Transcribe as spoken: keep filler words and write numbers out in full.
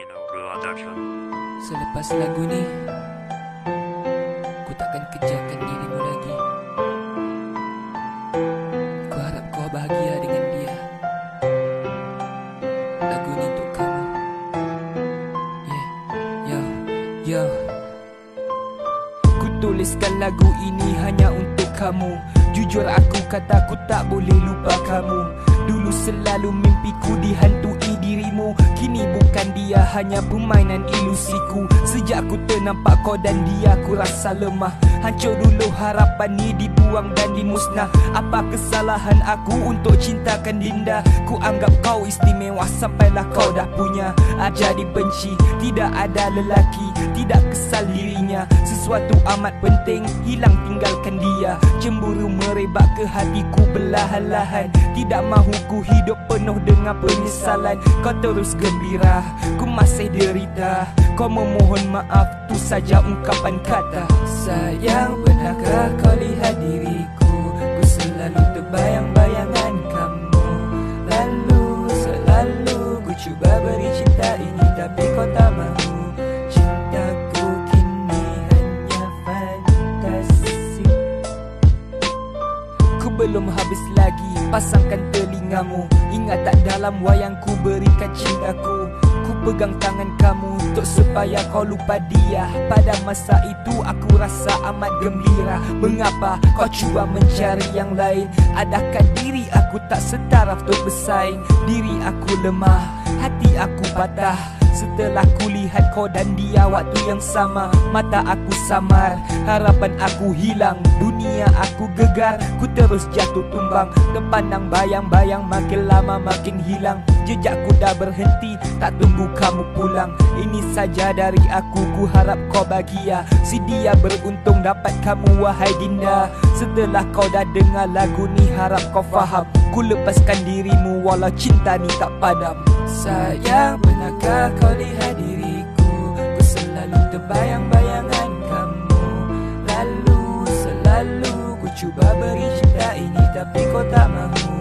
Selepas lagu ni, ku takkan kejarkan dirimu lagi. Ku harap kau bahagia dengan dia. Lagu ni untuk kamu. Yeah, yo, yo. Ku tuliskan lagu ini hanya untuk kamu. Jujur aku kata ku tak boleh lupa kamu. Dulu selalu mimpiku dihantui dirimu. Kini bukan dia, hanya permainan ilusiku. Sejak ku ternampak kau dan dia, ku rasa lemah. Hancur dulu harapan ni dibuang dan dimusnah. Apa kesalahan aku untuk cintakan Dinda? Ku anggap kau istimewa sampailah kau dah punya. Aja dibenci, tidak ada lelaki, tidak kesal dirinya. Sesuatu amat penting, hilang tinggalkan dia. Cemburu merebak ke hatiku perlahan-lahan. Tidak mahu ku hidup penuh dengan penyesalan. Kau terus gembira, ku masih derita. Kau memohon maaf, tu saja ungkapan kata. Sayang, pernahkah kau lihat diriku? Ku selalu terbayang-bayangan kamu. Lalu, selalu ku cuba beri cinta ini, tapi kau tak mahu. Cintaku kini hanya fantasi. Ku belum habis lagi, pasangkan telingamu. Ingat tak dalam wayang ku berikan cintaku. Ku pegang tangan kamu untuk supaya kau lupa dia. Pada masa itu aku rasa amat gembira. Mengapa kau cuba mencari yang lain? Adakah diri aku tak setaraf untuk bersaing? Diri aku lemah, hati aku patah. Setelah ku lihat kau dan dia waktu yang sama, mata aku samar, harapan aku hilang, dunia aku gegar. Ku terus jatuh tumbang, terpandang bayang-bayang makin lama makin hilang. Jejakku dah berhenti, tak tunggu kamu pulang. Ini saja dari aku, ku harap kau bahagia. Si dia beruntung dapat kamu wahai Dinda. Setelah kau dah dengar lagu ni, harap kau faham. Ku lepaskan dirimu walau cinta ni tak padam. Sayang, pernahkah kau lihat diriku? Ku selalu terbayang-bayangan kamu. Lalu, selalu ku cuba beri cinta ini, tapi kau tak mahu.